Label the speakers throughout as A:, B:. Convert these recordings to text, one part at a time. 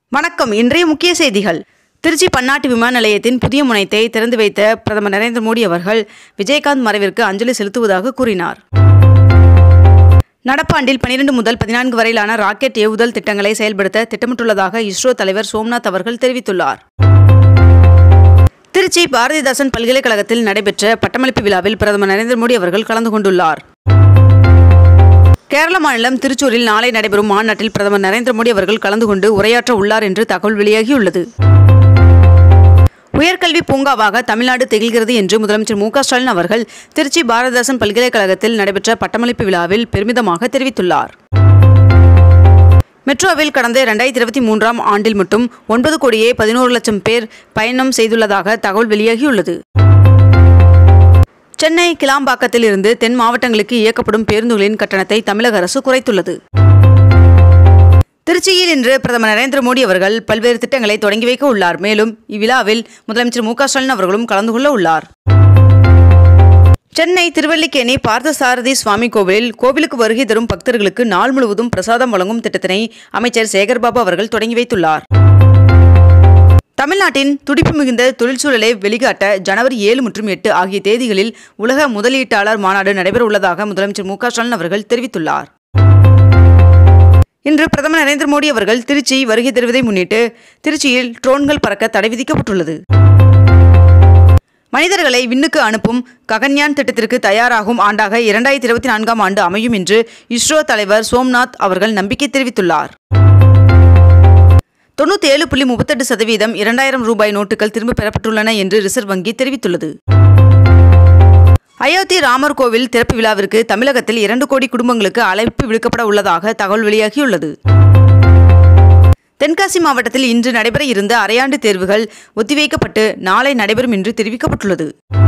A: வணக்கம். இன்றைய முக்கிய செய்திகள். திருச்சி பன்னாட்டு விமான நிலையத்தின் புதிய முனையத்தை திறந்து வைத்த பிரதமர் நரேந்திர மோடி அவர்கள் விஜயகாந்த் மறைவிற்கு அஞ்சலி செலுத்துவதாக கூறினார். நடப்பாண்டில் 12 முதல் 14 வரையிலான ராக்கெட் ஏவுதல் திட்டங்களை செயல்படுத்த திட்டமிட்டுள்ளதாக இஸ்ரோ தலைவர் சோம்நாத் அவர்கள் தெரிவித்துள்ளார். திருச்சி பாரதிதாசன் பல்கலைக்கழகத்தில் நடைபெற்ற பட்டமளிப்பு விழாவில் பிரதமர் நரேந்திர மோடி அவர்கள் கலந்து கொண்டுள்ளார். கேரள மாநிலம் திருச்சூரில் நாளை நடைபெறும் மாநாட்டில் பிரதமர் நரேந்திர மோடி அவர்கள் கலந்து கொண்டு உரையாற்ற உள்ளார் என்று தகவல் வெளியாகியுள்ளது. உயர்கல்வி பூங்காவாக தமிழ்நாடு திகழ்கிறது என்று முதலமைச்சர் மு.க. ஸ்டாலின் அவர்கள் திருச்சி பாரதிதாசன் பல்கலைக்கழகத்தில் நடைபெற்ற பட்டமளிப்பு விழாவில் பெருமிதமாக தெரிவித்துள்ளார். மெட்ரோவில் கடந்த 2023ஆம் ஆண்டில் மட்டும் 9,11,00,000 பேர் பயணம் செய்துள்ளதாக தகவல் வெளியாகியுள்ளது. சென்னை கிளாம்பாக்கத்தில் இருந்து தென் மாவட்டங்களுக்கு இயக்கப்படும் பேருந்துகளின் கட்டணத்தை தமிழக அரசு குறைத்துள்ளது. திருச்சியில் இன்று பிரதமர் நரேந்திர மோடி அவர்கள் பல்வேறு திட்டங்களை தொடங்கி வைக்க உள்ளார். மேலும் இவ்விழாவில் முதலமைச்சர் மு.க. ஸ்டாலின் அவர்களும் கலந்து கொள்ள உள்ளார். சென்னை திருவல்லிக்கேணி பார்த்தசாரதி சுவாமி கோவிலில் கோவிலுக்கு வருகை தரும் பக்தர்களுக்கு நாள் முழுவதும் பிரசாதம் வழங்கும் திட்டத்தினை அமைச்சர் சேகர்பாபு அவர்கள் தொடங்கி வைத்துள்ளார். தமிழ்நாட்டின் துடிப்பு மிகுந்த தொழிற்சூழலை வெளிக்காட்ட ஜனவரி 7 மற்றும் 8 ஆகிய தேதிகளில் உலக முதலீட்டாளர் மாநாடு நடைபெற உள்ளதாக முதலமைச்சர் மு.க. ஸ்டாலின் அவர்கள் தெரிவித்துள்ளார். இன்று பிரதமர் நரேந்திர மோடி அவர்கள் திருச்சி வருகை தருவதை முன்னிட்டு திருச்சியில் ட்ரோன்கள் பறக்க தடை விதிக்கப்பட்டுள்ளது. மனிதர்களை விண்ணுக்கு அனுப்பும் ககன்யான் திட்டத்திற்கு தயாராகும் ஆண்டாக 2024ஆம் ஆண்டு அமையும் என்று இஸ்ரோ தலைவர் சோம்நாத் அவர்கள் நம்பிக்கை தெரிவித்துள்ளார். 97.38% 2000 ரூபாய் நோட்டுகள் திரும்ப பெறப்பட்டுள்ளன என்று ரிசர்வ் வங்கி தெரிவித்துள்ளது. அயோத்தி ராமர் கோவில் திறப்பு விழாவிற்கு தமிழகத்தில் 2 கோடி குடும்பங்களுக்கு அழைப்பு விடுக்கப்பட உள்ளதாக தகவல் வெளியாகியுள்ளது. தென்காசி மாவட்டத்தில் இன்று நடைபெற இருந்த அரையாண்டு தேர்வுகள் ஒத்திவைக்கப்பட்டு நாளை நடைபெறும் என்று தெரிவிக்கப்பட்டுள்ளது.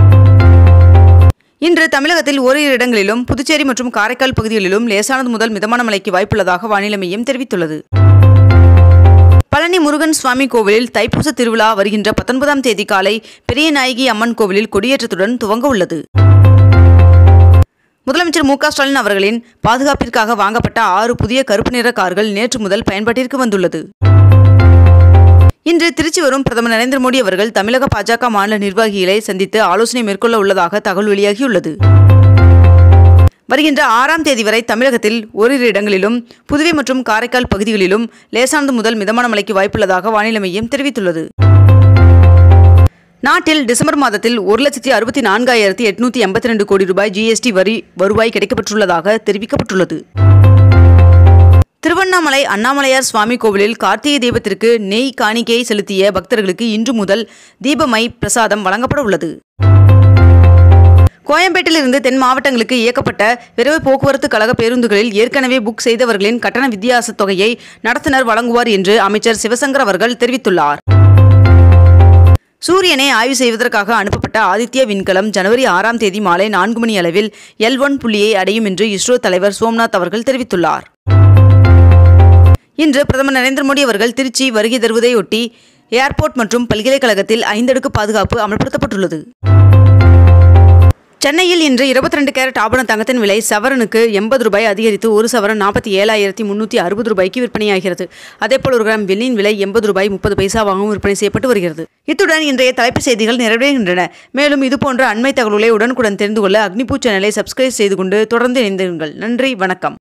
A: இன்று தமிழகத்தில் ஓரிரு இடங்களிலும் புதுச்சேரி மற்றும் காரைக்கால் பகுதிகளிலும் லேசானது முதல் மிதமான மழைக்கு வாய்ப்புள்ளதாக வானிலை மையம் தெரிவித்துள்ளது. பழனி முருகன் சுவாமி கோவிலில் தைப்பூச திருவிழா வருகின்ற 19ஆம் தேதி காலை பெரியநாயகி அம்மன் கோவிலில் கொடியேற்றத்துடன் துவங்க உள்ளது. முதலமைச்சர் மு.க. ஸ்டாலின் அவர்களின் பாதுகாப்பிற்காக வாங்கப்பட்ட 6 புதிய கருப்பு நிற கார்கள் நேற்று முதல் பயன்பாட்டிற்கு வந்துள்ளது. இன்று திருச்சி வரும் பிரதமர் நரேந்திர மோடி அவர்கள் தமிழக பாஜக மாநில நிர்வாகிகளை சந்தித்து ஆலோசனை மேற்கொள்ள உள்ளதாக தகவல் வெளியாகியுள்ளது. வருகின்ற 6ஆம் தேதி வரை தமிழகத்தில் ஓரிரு இடங்களிலும் புதுவை மற்றும் காரைக்கால் பகுதிகளிலும் லேசானது முதல் மிதமான மழைக்கு வாய்ப்புள்ளதாக வானிலை மையம் தெரிவித்துள்ளது. நாட்டில் டிசம்பர் மாதத்தில் 1,64,882 கோடி ரூபாய் GST வரி வருவாய் கிடைக்கப்பட்டுள்ளதாக தெரிவிக்கப்பட்டுள்ளது. திருவண்ணாமலை அண்ணாமலையார் சுவாமி கோவிலில் கார்த்திகை தீபத்திற்கு நெய் காணிக்கை செலுத்திய பக்தர்களுக்கு இன்று முதல் தீபமை பிரசாதம் வழங்கப்பட உள்ளது. கோயம்பேட்டிலிருந்து தென் மாவட்டங்களுக்கு இயக்கப்பட்ட விரைவு போக்குவரத்து கழக பேருந்துகளில் ஏற்கனவே புக் செய்தவர்களின் கட்டண வித்தியாச தொகையை நடத்துனர் வழங்குவார் என்று அமைச்சர் சிவசங்கர் அவர்கள் தெரிவித்துள்ளார். சூரியனை ஆய்வு செய்வதற்காக அனுப்பப்பட்ட ஆதித்யா விண்கலம் ஜனவரி 6ஆம் தேதி மாலை 4 மணி அளவில் L1 புள்ளியை அடையும் என்று இஸ்ரோ தலைவர் சோம்நாத் அவர்கள் தெரிவித்துள்ளார். இன்று பிரதமர் நரேந்திர மோடி அவர்கள் திருச்சி வருகை தருவதையொட்டி ஏர்போர்ட் மற்றும் பல்கலைக்கழகத்தில் 5 அடுக்கு பாதுகாப்பு அமல்படுத்தப்பட்டுள்ளது. சென்னையில் இன்று 22 கேரட் ஆபண தங்கத்தின் விலை சவரனுக்கு 80 ரூபாய் அதிகரித்து ஒரு சவரன் 47,360 ரூபாய்க்கு விற்பனையாகிறது. அதேபோல் ஒரு கிராம் வெள்ளியின் விலை 80 ரூபாய் 30 பைசாவாகவும் விற்பனை செய்யப்பட்டு வருகிறது. இத்துடன் இன்றைய தலைப்புச் செய்திகள் நிறைவடைகின்றன. மேலும் இதுபோன்ற அண்மை தகவல்களை உடனுக்குடன் தெரிந்து கொள்ள அக்னிபூ சேனலை சப்ஸ்கிரைப் செய்து கொண்டு தொடர்ந்து இணைந்திருங்கள். நன்றி, வணக்கம்.